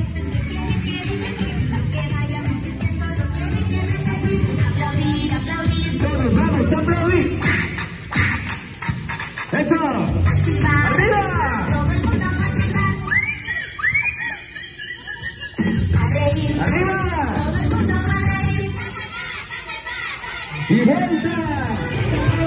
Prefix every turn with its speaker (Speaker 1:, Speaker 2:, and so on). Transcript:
Speaker 1: Todos vamos a aplaudir. ¡Eso! ¡Arriba! ¡Arriba! ¡Y vuelta!